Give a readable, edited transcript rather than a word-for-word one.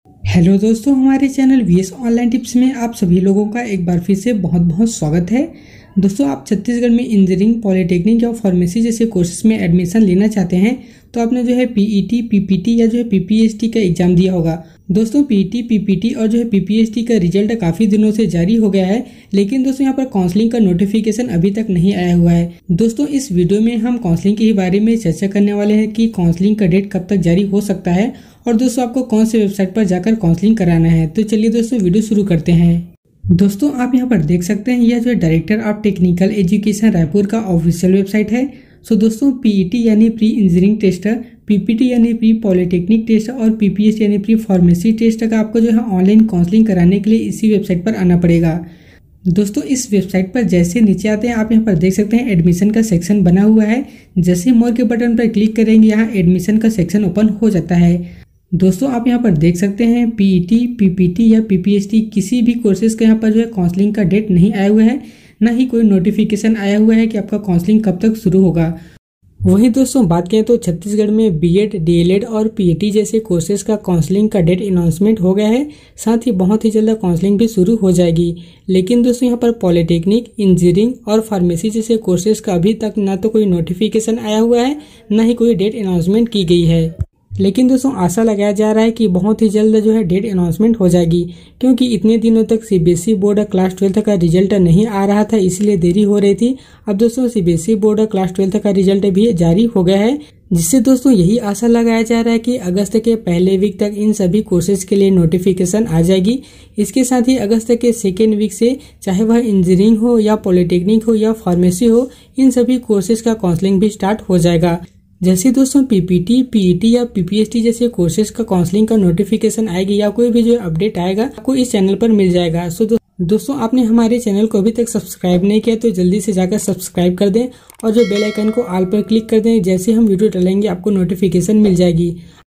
Hello दोस्तों, हमारे channel VS online tips में आप सभी लोगों का एक बार फिर से बहुत बहुत स्वागत है। दोस्तों, आप छत्तीसगढ़ में इंजीनियरिंग, पॉलिटेक्निक या फार्मेसी जैसे कोर्सेज में एडमिशन लेना चाहते हैं तो आपने जो है पीईटी, पीपीटी या जो है पीपीएसटी का एग्जाम दिया होगा। दोस्तों, पीईटी, पीपीटी और जो है पीपीएसटी का रिजल्ट काफी दिनों से जारी हो गया है, लेकिन दोस्तों यहाँ पर काउंसलिंग का नोटिफिकेशन अभी तक नहीं आया हुआ है। दोस्तों, इस वीडियो में हम काउंसलिंग के बारे में चर्चा करने वाले हैं कि काउंसलिंग का डेट कब तक जारी हो सकता है और दोस्तों आपको कौन से वेबसाइट पर जाकर काउंसलिंग कराना है। तो चलिए दोस्तों वीडियो शुरू करते हैं। दोस्तों, आप यहाँ पर देख सकते हैं यह जो है director of technical education Raipur का ऑफिशियल वेबसाइट है। सो दोस्तों, पीईटी यानी प्री इंजीनियरिंग टेस्टर, पीपीटी यानी प्री पॉलिटेक्निक टेस्ट और पीपीएस यानी प्री फार्मेसी टेस्ट का आपको जो है ऑनलाइन काउंसलिंग कराने के लिए इसी वेबसाइट पर आना पड़ेगा। दोस्तों, इस वेबसाइट पर जैसे नीचे आते हैं आप यहाँ पर देख सकते हैं एडमिशन का सेक्शन बना हुआ है। जैसे मोर के बटन पर क्लिक करेंगे यहाँ एडमिशन का सेक्शन ओपन हो जाता है। दोस्तों, आप यहाँ पर देख सकते हैं पीईटी, पीपीटी या पीपीएसटी किसी भी कोर्सेज का यहाँ पर जो है काउंसलिंग का डेट नहीं आया हुआ है, ना ही कोई नोटिफिकेशन आया हुआ है कि आपका काउंसलिंग कब तक शुरू होगा। वहीं दोस्तों बात करें तो छत्तीसगढ़ में बीएड, डीएलएड और पीएटी जैसे कोर्सेज का काउंसलिंग का डेट अनाउंसमेंट हो गया है। साथ ही बहुत ही जल्द काउंसलिंग भी शुरू हो जाएगी। लेकिन दोस्तों यहाँ पर पॉलिटेक्निक, इंजीनियरिंग और फार्मेसी जैसे कोर्सेज का अभी तक ना तो कोई नोटिफिकेशन आया हुआ है, ना ही कोई डेट अनाउंसमेंट की गई है। लेकिन दोस्तों आशा लगाया जा रहा है कि बहुत ही जल्द जो है डेट अनाउंसमेंट हो जाएगी, क्योंकि इतने दिनों तक सीबीएसई बोर्ड क्लास 12 का रिजल्ट नहीं आ रहा था, इसलिए देरी हो रही थी। अब दोस्तों सीबीएसई बोर्ड क्लास 12 का रिजल्ट भी जारी हो गया है, जिससे दोस्तों यही आशा लगाया जा रहा है कि अगस्त के पहले वीक तक इन सभी कोर्सेज के लिए नोटिफिकेशन आ जाएगी। इसके साथ ही अगस्त के सेकेंड वीक से चाहे वह इंजीनियरिंग हो या पॉलिटेक्निक हो या फार्मेसी हो, इन सभी कोर्सेज का काउंसलिंग भी स्टार्ट हो जाएगा। जैसे दोस्तों पीपीटी, पीईटी या पीपीएसटी जैसे कोर्सेज का काउंसलिंग का नोटिफिकेशन आएगी या कोई भी जो अपडेट आएगा आपको इस चैनल पर मिल जाएगा। सो दोस्तों आपने हमारे चैनल को अभी तक सब्सक्राइब नहीं किया तो जल्दी से जाकर सब्सक्राइब कर दें और जो बेल आइकन को ऑल पर क्लिक कर दें। जैसे हम वीडियो डालेंगे आपको नोटिफिकेशन मिल जाएगी।